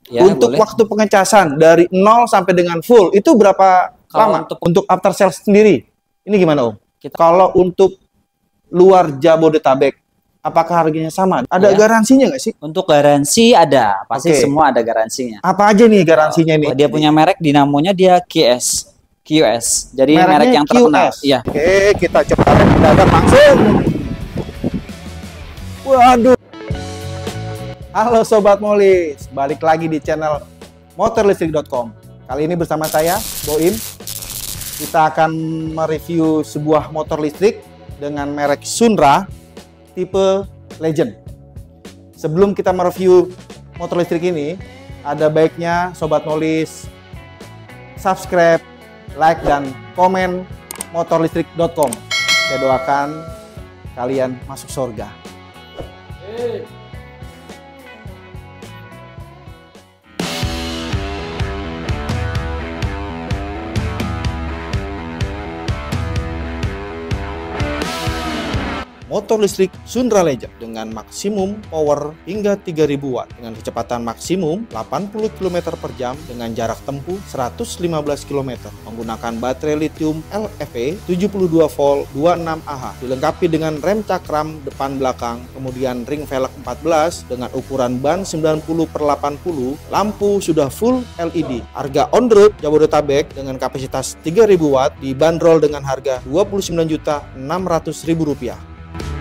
Ya, Untuk boleh. waktu pengecasan dari 0 sampai dengan full itu berapa Kalau lama? Untuk after sales sendiri, ini gimana Om? Kalau untuk luar Jabodetabek, apakah harganya sama? Ada garansinya nggak sih? Untuk garansi ada, pasti semua ada garansinya. Apa aja nih garansinya nih? Dia punya merek dinamonya dia QS. Jadi Mereknya merek yang terkenal. QS. Iya. Oke, kita coba mendadak langsung. Waduh. Halo Sobat Molis, balik lagi di channel motorlistrik.com. Kali ini bersama saya, Boim. Kita akan mereview sebuah motor listrik dengan merek Sunra tipe Legend. Sebelum kita mereview motor listrik ini, ada baiknya Sobat Molis subscribe, like, dan komen motorlistrik.com. Saya doakan kalian masuk surga. Motor listrik Sunra Legend dengan maksimum power hingga 3000 watt dengan kecepatan maksimum 80 km per jam dengan jarak tempuh 115 km menggunakan baterai lithium LFP 72 volt 26 Ah, dilengkapi dengan rem cakram depan belakang, kemudian ring velg 14 dengan ukuran ban 90/80, lampu sudah full LED. Harga on road Jabodetabek dengan kapasitas 3000 watt dibanderol dengan harga Rp29.600.000.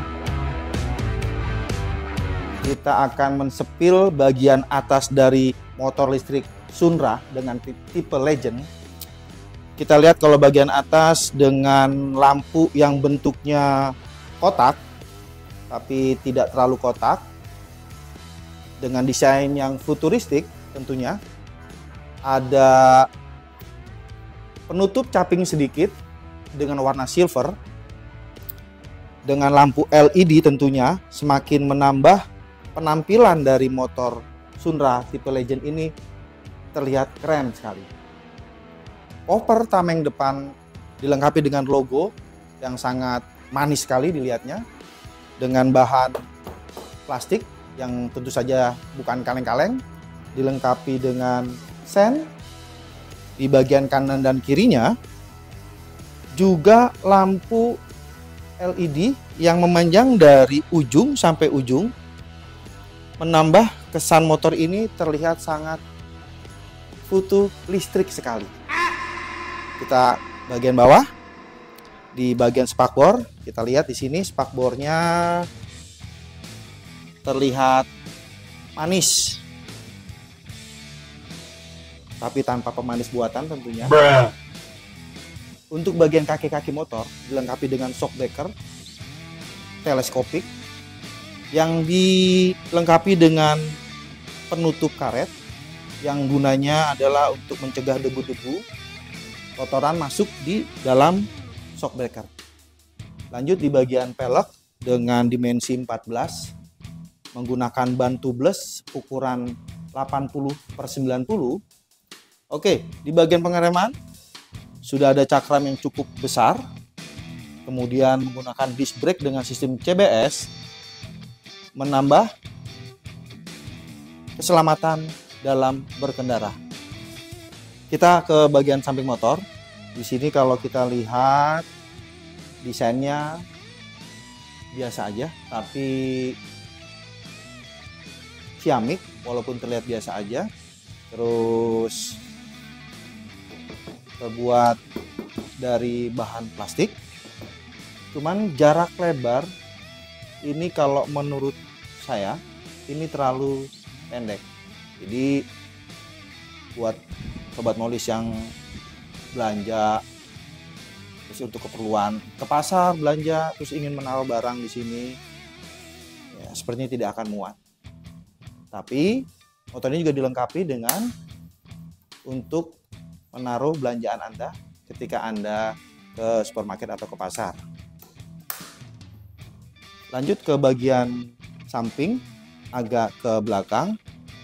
Kita akan mensepil bagian atas dari motor listrik Sunra dengan tipe Legend. Kita lihat kalau bagian atas dengan lampu yang bentuknya kotak, tapi tidak terlalu kotak, dengan desain yang futuristik tentunya. Ada penutup caping sedikit dengan warna silver, dengan lampu LED tentunya semakin menambah penampilan dari motor Sunra tipe Legend ini terlihat keren sekali. Koper tameng depan dilengkapi dengan logo yang sangat manis sekali dilihatnya, dengan bahan plastik yang tentu saja bukan kaleng-kaleng, dilengkapi dengan sen di bagian kanan dan kirinya, juga lampu LED yang memanjang dari ujung sampai ujung, menambah kesan motor ini terlihat sangat futuristik sekali. Kita bagian bawah, di bagian spakbor, kita lihat di sini spakbornya terlihat manis, tapi tanpa pemanis buatan tentunya. Untuk bagian kaki-kaki motor dilengkapi dengan shock breaker teleskopik yang dilengkapi dengan penutup karet yang gunanya adalah untuk mencegah debu-debu kotoran masuk di dalam shock breaker. Lanjut di bagian pelek dengan dimensi 14 menggunakan ban tubeless ukuran 80/90. Oke, di bagian pengereman sudah ada cakram yang cukup besar, kemudian menggunakan disc brake dengan sistem CBS menambah keselamatan dalam berkendara. Kita ke bagian samping motor. Di sini kalau kita lihat desainnya biasa aja, tapi ciamik walaupun terlihat biasa aja. Terus terbuat dari bahan plastik. Cuman jarak lebar ini kalau menurut saya ini terlalu pendek. Jadi buat sobat molis yang belanja terus untuk keperluan ke pasar belanja terus ingin menaruh barang di sini, ya sepertinya tidak akan muat. Tapi motor ini juga dilengkapi dengan untuk menaruh belanjaan Anda ketika Anda ke supermarket atau ke pasar. Lanjut ke bagian samping, agak ke belakang.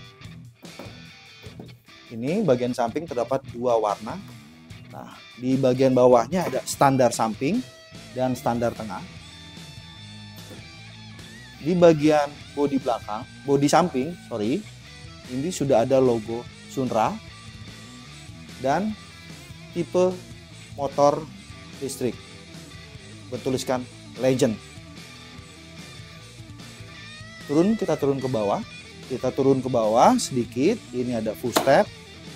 Ini bagian samping terdapat dua warna. Nah, di bagian bawahnya ada standar samping dan standar tengah. Di bagian bodi belakang, bodi samping, Ini sudah ada logo Sunra dan tipe motor listrik bertuliskan Legend. Kita turun ke bawah. Kita turun ke bawah sedikit. Ini ada full step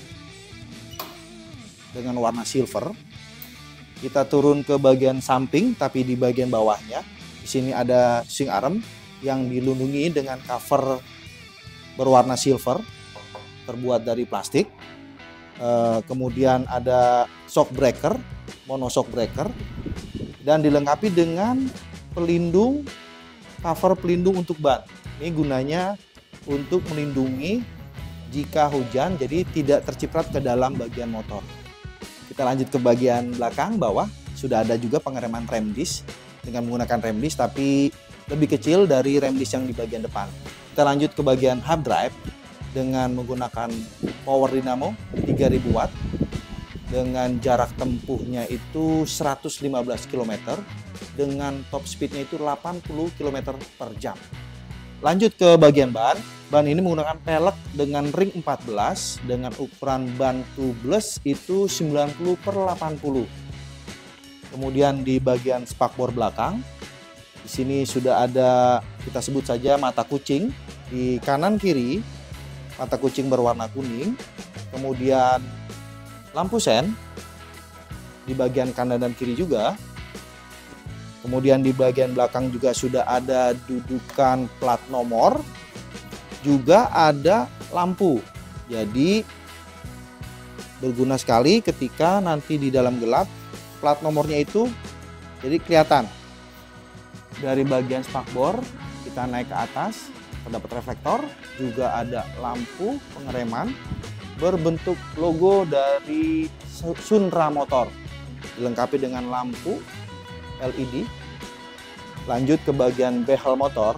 dengan warna silver. Kita turun ke bagian samping, tapi di bagian bawahnya di sini ada swing arm yang dilindungi dengan cover berwarna silver terbuat dari plastik. Kemudian ada shock breaker, mono shock breaker, dan dilengkapi dengan pelindung cover pelindung untuk ban. Ini gunanya untuk melindungi jika hujan, jadi tidak terciprat ke dalam bagian motor. Kita lanjut ke bagian belakang bawah, sudah ada juga pengereman rem disc dengan menggunakan rem disc tapi lebih kecil dari rem disc yang di bagian depan. Kita lanjut ke bagian hub drive dengan menggunakan power dynamo 3000 watt dengan jarak tempuhnya itu 115 km dengan top speednya itu 80 km per jam. Lanjut ke bagian ban. Ban ini menggunakan pelek dengan ring 14 dengan ukuran ban tubeless itu 90/80. Kemudian di bagian spakbor belakang, di sini sudah ada, kita sebut saja mata kucing di kanan kiri, mata kucing berwarna kuning. Kemudian lampu sen di bagian kanan dan kiri juga. Kemudian di bagian belakang juga sudah ada dudukan plat nomor, juga ada lampu. Jadi berguna sekali ketika nanti di dalam gelap plat nomornya itu jadi kelihatan. Dari bagian spakbor kita naik ke atas, terdapat reflektor, juga ada lampu pengereman berbentuk logo dari Sunra Motor, dilengkapi dengan lampu LED. Lanjut ke bagian behel motor,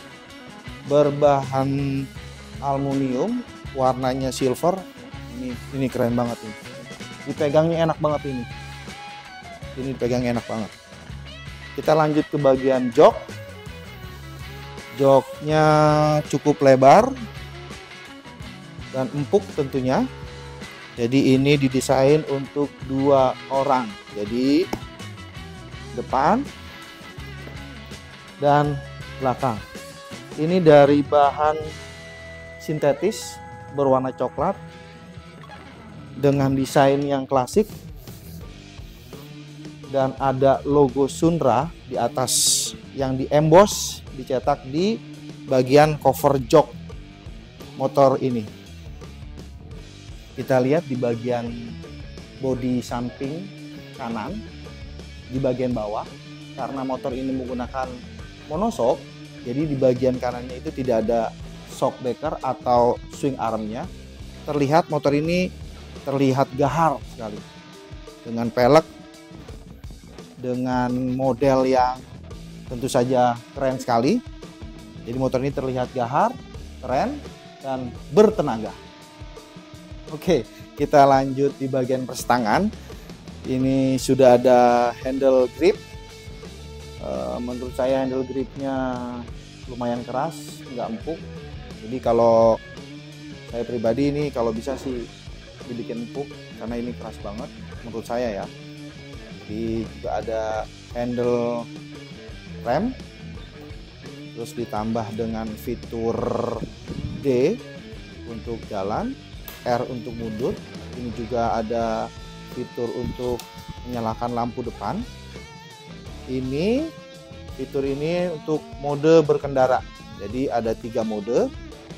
berbahan aluminium, warnanya silver. Ini keren banget ini. Dipegangnya enak banget ini. Ini dipegangnya enak banget. Kita lanjut ke bagian jok. Joknya cukup lebar dan empuk tentunya. Jadi ini didesain untuk 2 orang. Jadi depan dan belakang. Ini dari bahan sintetis berwarna coklat dengan desain yang klasik dan ada logo Sunra di atas yang di-emboss, dicetak di bagian cover jok motor ini. Kita lihat di bagian bodi samping kanan, di bagian bawah, karena motor ini menggunakan monoshock, jadi di bagian kanannya itu tidak ada shock breaker atau swing armnya. Terlihat motor ini terlihat gahar sekali dengan pelek, dengan model yang tentu saja keren sekali. Jadi motor ini terlihat gahar, keren, dan bertenaga. Oke, kita lanjut di bagian persetangan. Ini sudah ada handle grip. Menurut saya handle gripnya lumayan keras, nggak empuk. Jadi kalau saya pribadi ini kalau bisa sih dibikin empuk karena ini keras banget menurut saya ya. Jadi juga ada handle rem, terus ditambah dengan fitur D untuk jalan, R untuk mundur. Ini juga ada fitur untuk menyalakan lampu depan. Fitur ini untuk mode berkendara. Jadi ada 3 mode.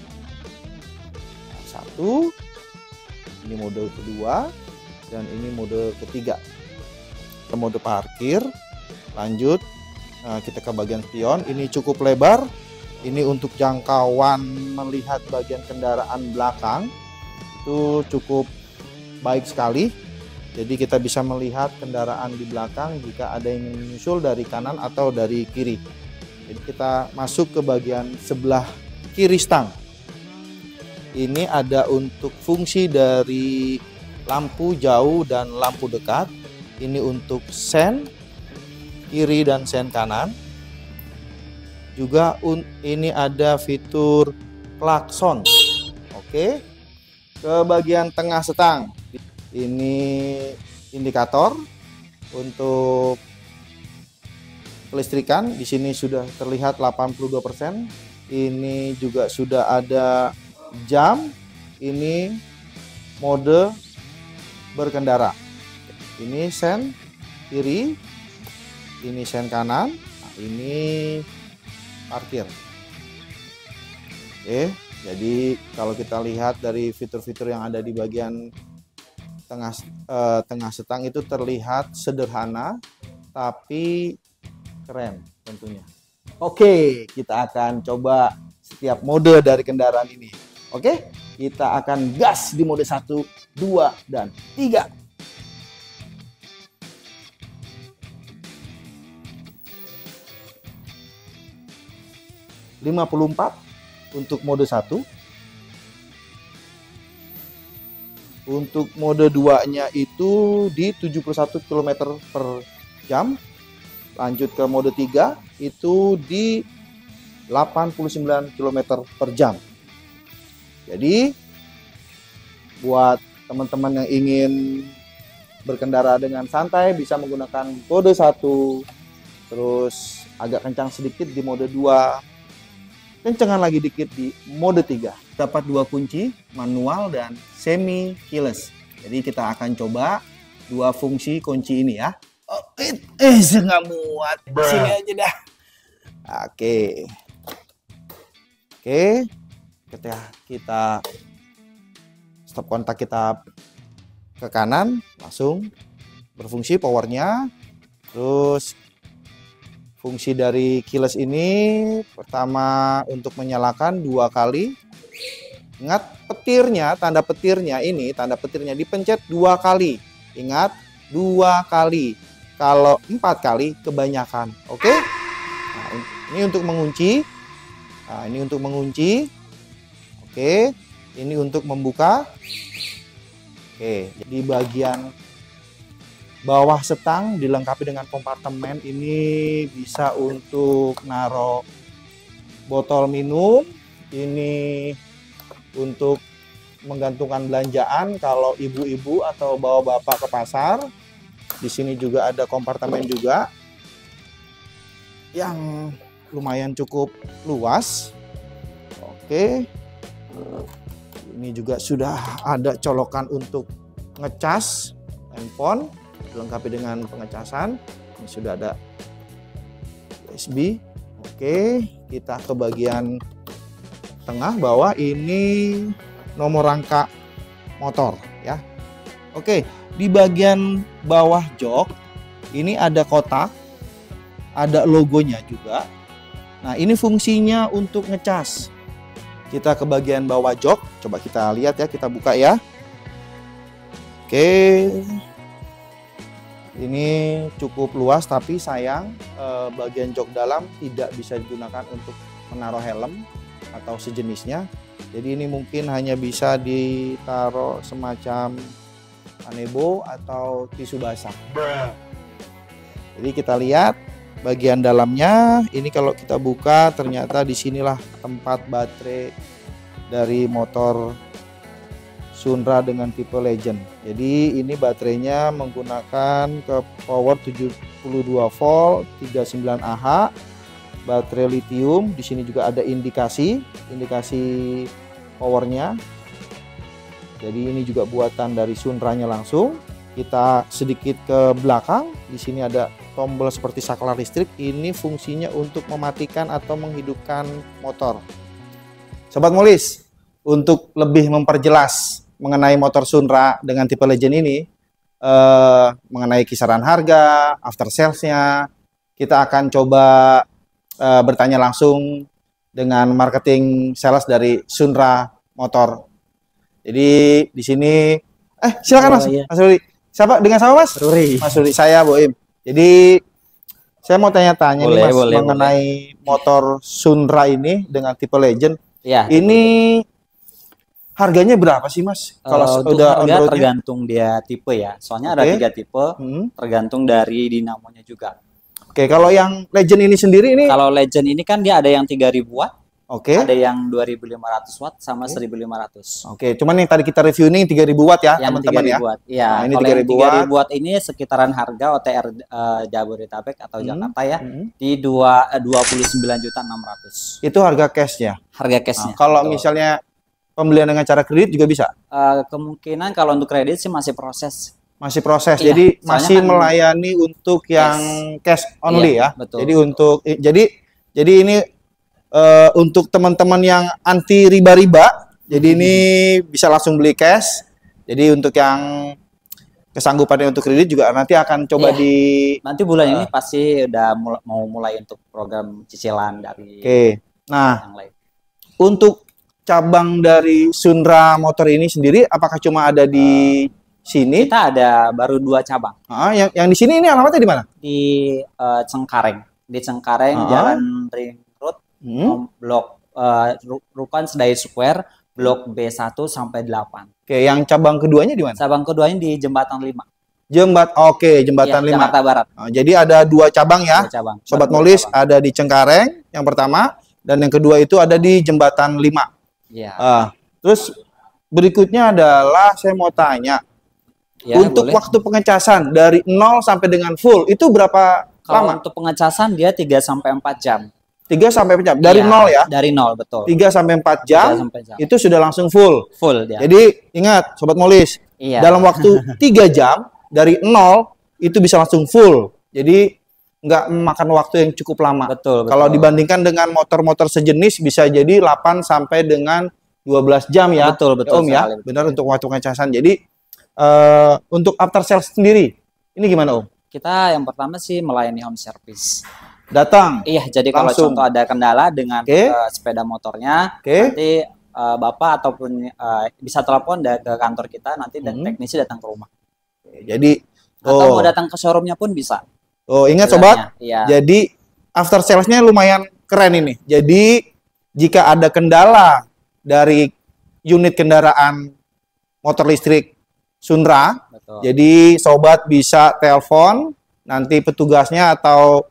Satu, ini mode kedua, dan ini mode ketiga. Ke mode parkir. Lanjut, kita ke bagian spion. Ini cukup lebar. Ini untuk jangkauan melihat bagian kendaraan belakang itu cukup baik sekali. Jadi kita bisa melihat kendaraan di belakang jika ada yang menyusul dari kanan atau dari kiri. Jadi kita masuk ke bagian sebelah kiri stang. Ini ada untuk fungsi dari lampu jauh dan lampu dekat. Ini untuk sen kiri dan sen kanan. Juga ini ada fitur klakson. Oke. Ke bagian tengah setang. Ini indikator untuk kelistrikan. Di sini sudah terlihat 82%. Ini juga sudah ada jam. Ini mode berkendara. Ini sen kiri, ini sen kanan, nah, ini parkir. Oke, jadi kalau kita lihat dari fitur-fitur yang ada di bagian tengah setang itu terlihat sederhana tapi keren tentunya. Oke, kita akan coba setiap mode dari kendaraan ini. Oke, kita akan gas di mode 1, 2, dan 3. untuk mode 1. Untuk mode 2-nya itu di 71 km per jam. Lanjut ke mode 3 itu di 89 km per jam. Jadi buat teman-teman yang ingin berkendara dengan santai bisa menggunakan mode 1, terus agak kencang sedikit di mode 2, kencengan lagi dikit di mode 3. Dapat 2 kunci, manual dan semi keyless. Jadi kita akan coba 2 fungsi kunci ini ya. Oh, saya nggak muat. Sini aja dah. Oke. Ketika kita stop kontak, kita ke kanan, langsung berfungsi powernya. Terus fungsi dari keyless ini pertama untuk menyalakan 2 kali. Ingat petirnya, tanda petirnya dipencet 2 kali. Ingat 2 kali. Kalau 4 kali kebanyakan. Oke? Nah, ini untuk mengunci. Nah, ini untuk mengunci. Oke, ini untuk membuka. Oke, di bagian bawah setang dilengkapi dengan kompartemen. Ini bisa untuk naruh botol minum. Ini untuk menggantungkan belanjaan kalau ibu-ibu atau bawa bapak ke pasar. Di sini juga ada kompartemen juga yang lumayan cukup luas. Oke. Ini juga sudah ada colokan untuk ngecas handphone, dilengkapi dengan pengecasan. Ini sudah ada USB. Oke, kita ke bagian tengah bawah, ini nomor rangka motor ya. Oke, di bagian bawah jok ini ada kotak, ada logonya juga. Nah, ini fungsinya untuk ngecas. Kita ke bagian bawah jok, coba kita lihat ya, kita buka ya. Oke, ini cukup luas tapi sayang bagian jok dalam tidak bisa digunakan untuk menaruh helm atau sejenisnya. Jadi ini mungkin hanya bisa ditaruh semacam kanebo atau tisu basah. Jadi kita lihat bagian dalamnya. Ini kalau kita buka ternyata disinilah tempat baterai dari motor Sunra dengan tipe Legend. Jadi ini baterainya menggunakan ke power 72 volt 39 Ah, baterai lithium. Di sini juga ada indikasi powernya. Jadi ini juga buatan dari Sunranya langsung. Kita sedikit ke belakang. Di sini ada tombol seperti saklar listrik. Ini fungsinya untuk mematikan atau menghidupkan motor. Sobat Mulis, untuk lebih memperjelas mengenai motor Sunra dengan tipe Legend ini, mengenai kisaran harga, after sales-nya, kita akan coba bertanya langsung dengan marketing sales dari Sunra Motor. Jadi di sini, silakan Mas, iya. Mas Ruri. Siapa? Dengan sama Mas? Ruri. Mas Ruri, saya Boim. Jadi saya mau tanya-tanya nih Mas mengenai motor Sunra ini dengan tipe Legend. Ya. Ini harganya berapa sih Mas? Kalau udah harga tergantung dia tipe ya. Soalnya ada 3 tipe, tergantung dari dinamonya juga. Oke, kalau yang Legend ini sendiri ini? Kalau Legend ini kan dia ada yang 3000 watt, Oke. Ada yang 2500 watt sama 1500. Oke, cuman yang tadi kita review ini 3000 watt ya, teman-teman ya. Watt. Iya, Nah, ini kalau 3000 watt. 3000 watt ini sekitaran harga OTR Jabodetabek atau Jakarta ya di 29.600.000. Itu harga cashnya. Harga cashnya. Nah, kalau misalnya pembelian dengan cara kredit juga bisa? Kemungkinan kalau untuk kredit sih masih proses. Masih proses, Iya, jadi masih kan melayani untuk yang cash only iya, ya. Betul, jadi betul. untuk jadi ini untuk teman-teman yang anti riba-riba, jadi ini bisa langsung beli cash. Jadi untuk yang kesanggupannya untuk kredit juga nanti akan coba nanti bulan ini pasti udah mau mulai untuk program cicilan dari Nah, yang lain. Untuk cabang dari Sunra Motor ini sendiri apakah cuma ada di sini? Kita ada baru 2 cabang. Yang di sini ini alamatnya di mana? Di Cengkareng. Di Cengkareng Jalan Ring Road, blok Rukan Sedai Square, blok B1 sampai 8. Oke, yang cabang keduanya di mana? Cabang keduanya di Jembatan 5. Jembatan 5. Jakarta Barat. Jadi ada 2 cabang ya. 2 cabang. Sobat Molis ada di Cengkareng yang pertama dan yang kedua itu ada di Jembatan 5. Iya. Terus berikutnya adalah saya mau tanya. Untuk waktu pengecasan dari 0 sampai dengan full itu berapa lama? Untuk pengecasan dia 3 sampai 4 jam. 3 sampai 4 jam. Dari 0 ya? Dari 0, betul. 3 sampai 4 jam, 3 sampai jam. Itu sudah langsung full. Full dia. Jadi ingat Sobat Molis, dalam waktu 3 jam dari 0 itu bisa langsung full. Jadi nggak memakan waktu yang cukup lama. Betul. Kalau dibandingkan dengan motor-motor sejenis bisa jadi 8 sampai dengan 12 jam ya. Betul Om ya. Benar untuk waktu pengecasan. Jadi untuk after sales sendiri, ini gimana Om? Kita yang pertama sih melayani home service. Datang? Iya, jadi kalau contoh ada kendala dengan sepeda motornya, nanti Bapak ataupun bisa telepon ke kantor kita, nanti dan teknisi datang ke rumah. Jadi, atau mau datang ke showroomnya pun bisa. Ingat Sobat, jadi after salesnya lumayan keren ini. Jadi, jika ada kendala dari unit kendaraan motor listrik Sunra, jadi Sobat bisa telepon, nanti petugasnya atau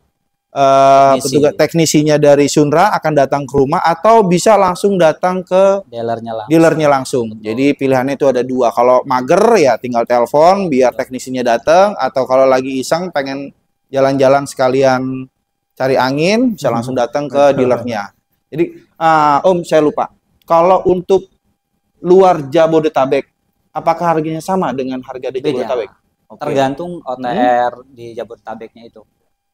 petugas teknisinya dari Sunra akan datang ke rumah atau bisa langsung datang ke dealernya langsung. Jadi pilihannya itu ada 2. Kalau mager ya tinggal telepon biar teknisinya datang, atau kalau lagi iseng pengen jalan-jalan sekalian cari angin bisa langsung datang ke dealernya. Jadi Om saya lupa. Kalau untuk luar Jabodetabek, apakah harganya sama dengan harga di Jabodetabek? Tergantung OTR di Jabodetabeknya itu.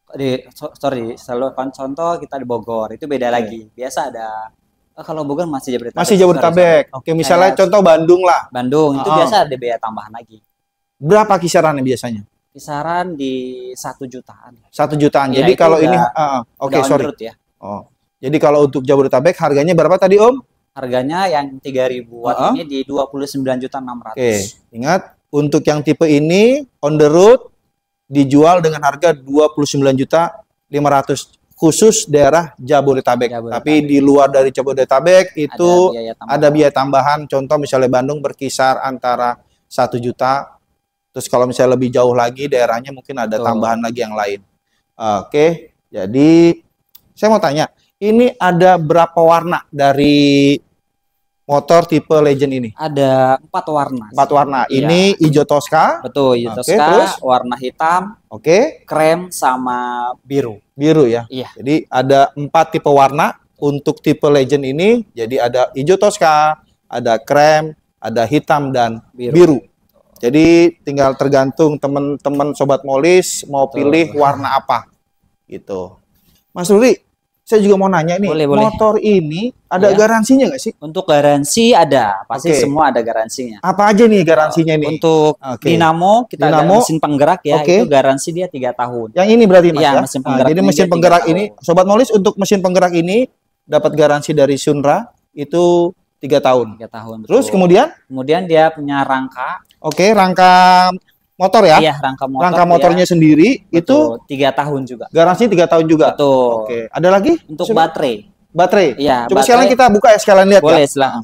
Selalu contoh kita di Bogor itu beda lagi. Biasa ada kalau Bogor masih Jabodetabek. Masih Jabodetabek. Oke, misalnya contoh Bandung lah. Bandung itu biasa ada biaya tambahan lagi. Berapa kisarannya biasanya? Kisaran di 1 jutaan. 1 jutaan. Jadi kalau ini sorry. Ya. Jadi kalau untuk Jabodetabek harganya berapa tadi Om? Harganya yang 3000 watt ini di 29.600.000. Ingat, untuk yang tipe ini on the road dijual dengan harga 29.500.000 khusus daerah Jabodetabek. Tapi di luar dari Jabodetabek itu ada biaya tambahan. Contoh misalnya Bandung berkisar antara 1 juta. Terus kalau misalnya lebih jauh lagi daerahnya mungkin ada tambahan lagi yang lain. Oke, jadi saya mau tanya, ini ada berapa warna dari motor tipe Legend ini? Ada 4 warna. 4 warna. Ini hijau Tosca. Betul, hijau Tosca, warna hitam, krem sama biru. Biru ya. Iya. Jadi ada 4 tipe warna untuk tipe Legend ini. Jadi ada hijau Tosca, ada krem, ada hitam dan biru. Jadi tinggal tergantung teman-teman Sobat Molis mau pilih warna apa gitu. Mas Ruri, saya juga mau nanya nih, motor ini ada garansinya nggak sih? Untuk garansi ada, pasti semua ada garansinya. Apa aja nih garansinya nih? Untuk dinamo, kita ada mesin penggerak ya, itu garansi dia 3 tahun. Yang ini berarti Mas ya? Mesin penggerak jadi mesin penggerak ini, Sobat Molis untuk mesin penggerak ini dapat garansi dari Sunra itu 3 tahun. 3 tahun. Terus kemudian? Kemudian dia punya rangka. Rangka motor ya? Iya, rangka motor. Rangka motornya sendiri itu 3 tahun juga. Garansi 3 tahun juga. Betul. Ada lagi? Untuk baterai. Baterai. Iya. Coba sekarang kita buka ya, sekalian lihat. Boleh, silakan.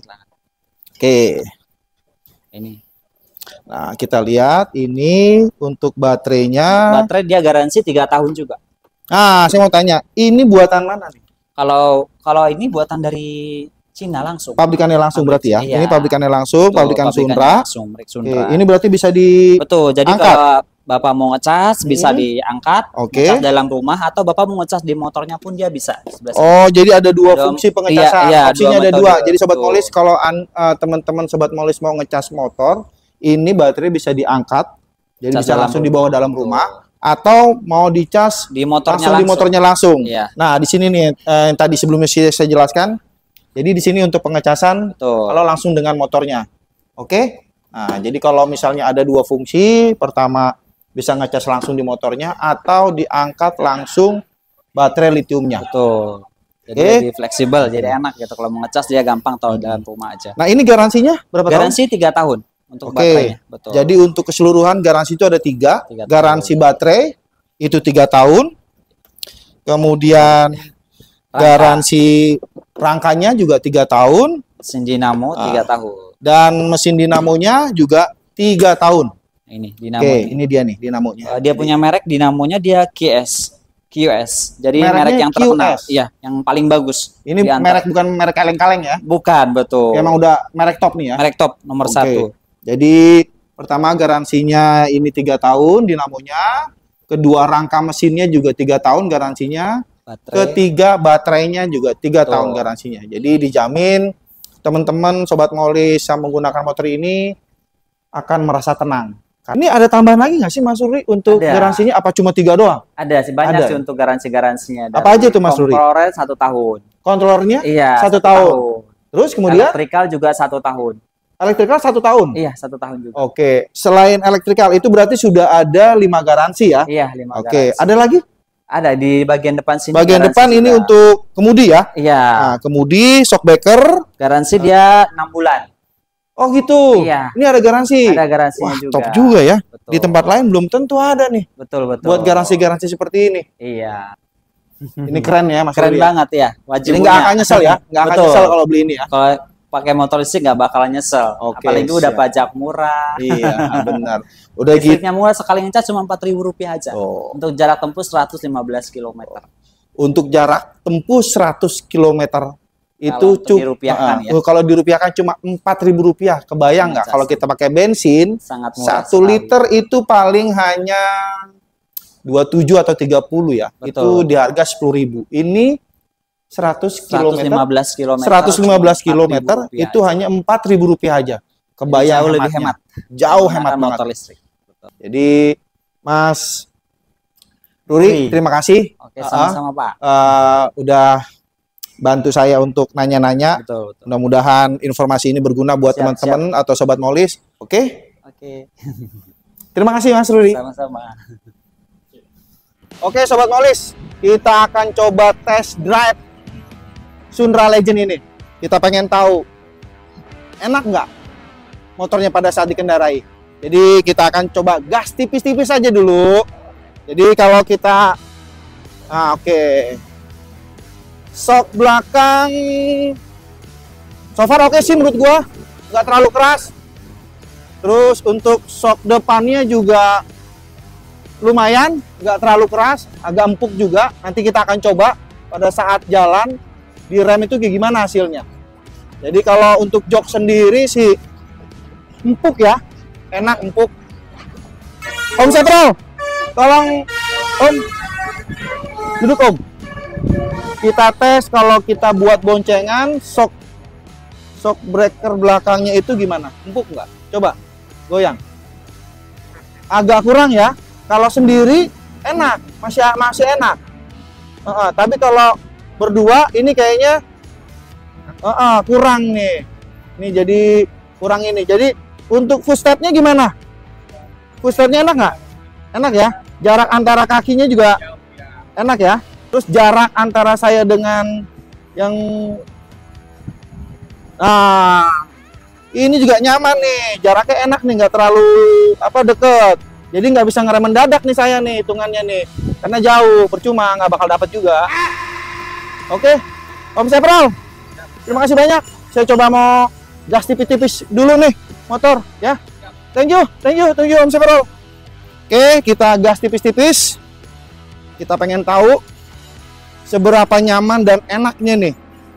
Ini. Nah, kita lihat ini untuk baterainya. Baterai dia garansi 3 tahun juga. Nah, saya mau tanya, ini buatan mana nih? Kalau ini buatan dari Cina langsung. Pabrikannya langsung berarti ya. Iya. Ini pabrikannya langsung, Betul, pabrikan pabrikannya Sundra. langsung, Milik Oke, Sundra. ini berarti bisa Betul. Jadi diangkat. kalau Bapak mau ngecas bisa diangkat, Oke. ngecas dalam rumah, atau Bapak mau ngecas di motornya pun dia bisa di sebelah sini. Oh, jadi ada dua Ada- fungsi pengecasan. iya, Opsinya dua ada metode. dua. Jadi sobat Betul. molis, kalau teman-teman sobat molis mau ngecas motor, ini baterai bisa diangkat, jadi Cas bisa dalam langsung rumah. dibawa dalam Betul. rumah, atau mau dicas Di motornya langsung di motornya langsung. Iya. Nah, di sini nih yang tadi sebelumnya saya jelaskan. Jadi di sini untuk pengecasan Betul. kalau langsung dengan motornya. Oke? Nah, jadi kalau misalnya ada dua fungsi, pertama bisa ngecas langsung di motornya atau diangkat langsung baterai litiumnya. Betul. Jadi Oke. lebih fleksibel, jadi enak gitu. Kalau mau ngecas dia gampang tahu dalam rumah aja. Nah, ini garansinya berapa tahun? Garansi 3 tahun untuk Oke. baterainya. Betul. Jadi untuk keseluruhan garansi itu ada 3. 3 tahun. Garansi baterai itu 3 tahun. Kemudian garansi rangkanya juga 3 tahun. mesin dinamo 3 tahun. Dan mesin dinamonya juga 3 tahun. Ini dinamo. Oke, ini. ini dia nih dinamonya. Dia punya merek dinamonya dia QS. Jadi Mereknya merek yang terkenal. QS? Iya, yang paling bagus. Ini di antara- merek bukan merek kaleng-kaleng ya. Bukan, betul. Emang udah merek top nih ya. Merek top nomor Oke. 1. Jadi pertama garansinya ini 3 tahun dinamonya. Kedua rangka mesinnya juga 3 tahun garansinya. Baterai. Ketiga baterainya juga 3 Betul. tahun garansinya. Jadi dijamin teman-teman sobat molis yang menggunakan motor ini akan merasa tenang. Ini ada tambahan lagi nggak sih Mas Ruri untuk Ada. garansinya? Apa cuma 3 doang? Ada sih banyak Ada. sih untuk garansi-garansinya. Apa aja tuh, Mas Ruri? Kontrolnya 1 tahun. Kontrolernya Iya. 1 tahun. Terus kemudian Elektrikal juga 1 tahun. elektrikal 1 tahun. Iya, 1 tahun juga. Oke, selain elektrikal itu berarti sudah ada 5 garansi ya? Iya, 5 Oke, garansi. ada lagi? Ada di bagian depan sini. Bagian garansi depan ini juga. untuk kemudi ya? Iya. Nah, kemudi, shockbreaker. Garansi dia 6 bulan. Oh gitu. Iya. Ini ada garansi. Ada garansinya Wah, juga. top juga ya. Betul. Di tempat lain belum tentu ada nih. Betul, betul. Buat garansi-garansi seperti ini. Iya. Ini keren ya Mas Keren Rudi ya. banget ya. Wajib Jadi nggak punya. akan nyesel ya. Nggak akan Betul. nyesel kalau beli ini ya. Kalau pakai motor listrik nggak bakalan nyesel. Oke, Apalagi udah siap. pajak murah. Iya, benar. Udah gitu. Listriknya murah, sekali ngecas cuma Rp4.000 aja. Oh. Untuk jarak tempuh 115 km. Untuk jarak tempuh 100 km itu untuk dirupiahkan ya. kalau dirupiahkan cuma Rp4.000. Kebayang nggak Ngecas. kalau kita pakai bensin Sangat murah 1 liter itu paling hanya 27 atau 30 ya. Betul. Itu di harga 10.000. Ini 100 km 115 km. 115 km itu hanya Rp4.000 aja. Kebayang jauh lebih hematnya. hemat. Jauh Menggunakan hemat banget. motor listrik. Betul. Jadi Mas Ruri, terima kasih Oke, sama-sama Pak. udah bantu saya untuk nanya-nanya. Betul, betul. Mudah-mudahan informasi ini berguna buat Siap, teman-teman atau sobat molis. Oke? Oke, Terima kasih Mas Ruri. sama-sama. Oke sobat molis, kita akan coba test drive Sundra Legend ini. Kita pengen tahu enak nggak motornya pada saat dikendarai. Jadi kita akan coba gas tipis-tipis aja dulu. Jadi kalau kita, oke, sok belakang, so far oke sih menurut gua, nggak terlalu keras. Terus untuk sok depannya juga lumayan, nggak terlalu keras, agak empuk juga. Nanti kita akan coba pada saat jalan di rem itu kayak gimana hasilnya. Jadi kalau untuk jok sendiri sih empuk ya, enak empuk. Om Setro, tolong Om, duduk Om. Kita tes kalau kita buat boncengan, shock breaker belakangnya itu gimana? Empuk nggak? Coba, goyang. Agak kurang ya. Kalau sendiri enak, masih enak. Tapi kalau berdua ini kayaknya kurang nih. Ini jadi kurang ini. Jadi untuk footstepnya gimana? Footstepnya enak nggak? Enak ya. Jarak antara kakinya juga enak ya. Terus jarak antara saya dengan yang ini juga nyaman nih. Jaraknya enak nih, nggak terlalu deket. Jadi nggak bisa ngerem mendadak nih saya nih hitungannya nih. Karena jauh, percuma nggak bakal dapat juga. Oke, Om Sepral, terima kasih banyak. Saya coba mau gas tipis-tipis dulu nih motor ya. Thank you Om Sepral. Oke, kita gas tipis-tipis. Kita pengen tahu seberapa nyaman dan enaknya nih.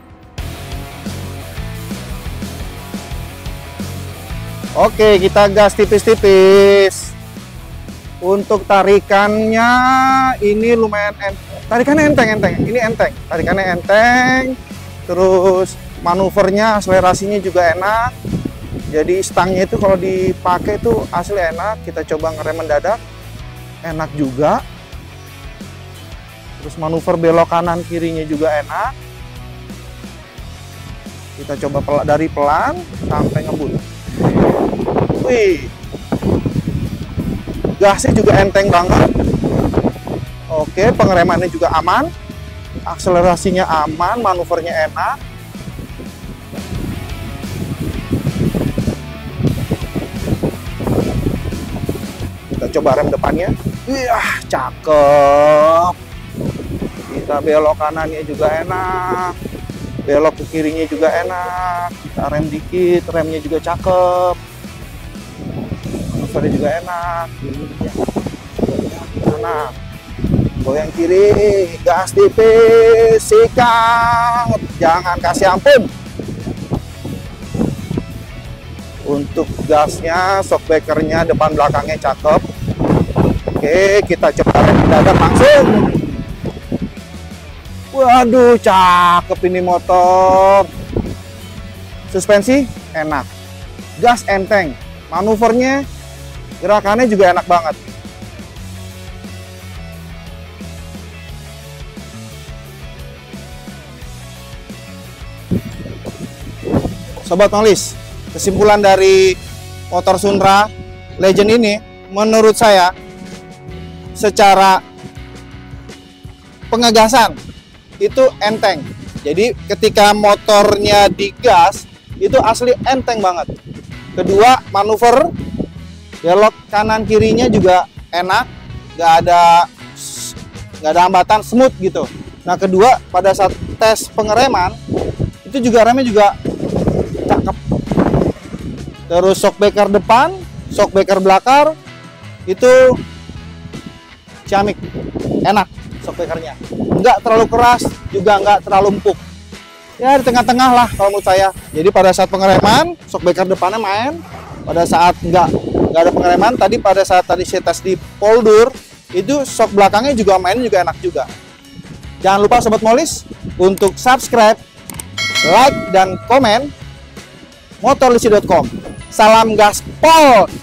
Oke, kita gas tipis-tipis. Untuk tarikannya ini lumayan tarikannya enteng. Ini enteng, tarikannya enteng. Terus manuvernya, akselerasinya juga enak. Jadi stangnya itu kalau dipakai tuh asli enak. Kita coba ngerem mendadak, enak juga. Terus manuver belok kanan kirinya juga enak. Kita coba dari pelan sampai ngebut. Wih, gasnya juga enteng banget. Oke, pengeremannya juga aman, akselerasinya aman, manuvernya enak. Kita coba rem depannya. Wih, cakep. Kita belok kanannya juga enak, belok ke kirinya juga enak. Kita rem dikit, remnya juga cakep, manuvernya juga enak. Enak. Goyang kiri, gas tipis, sikat, jangan kasih ampun. Untuk gasnya, shockbreakernya depan belakangnya cakep. Oke, kita coba rem mendadak langsung. Waduh, cakep ini motor. Suspensi enak, gas enteng, manuvernya, gerakannya juga enak banget. Sobat Nolis, kesimpulan dari motor Suntra Legend ini, menurut saya secara pengegasan itu enteng. Jadi ketika motornya digas itu asli enteng banget. Kedua, manuver belok kanan kirinya juga enak, nggak ada hambatan, smooth gitu. Nah, kedua, pada saat tes pengereman itu juga remnya juga cakep. Terus shockbreaker depan, shockbreaker belakang itu ciamik, enak shockbreakernya. Nggak terlalu keras, juga nggak terlalu empuk. Ya di tengah-tengah lah kalau menurut saya. Jadi pada saat pengereman, shockbreaker depannya main. Pada saat nggak ada pengereman, pada saat saya tes di Poldur, itu shock belakangnya juga main juga enak juga. Jangan lupa Sobat Molis untuk subscribe, like, dan komen motorlisi.com. Salam gaspol!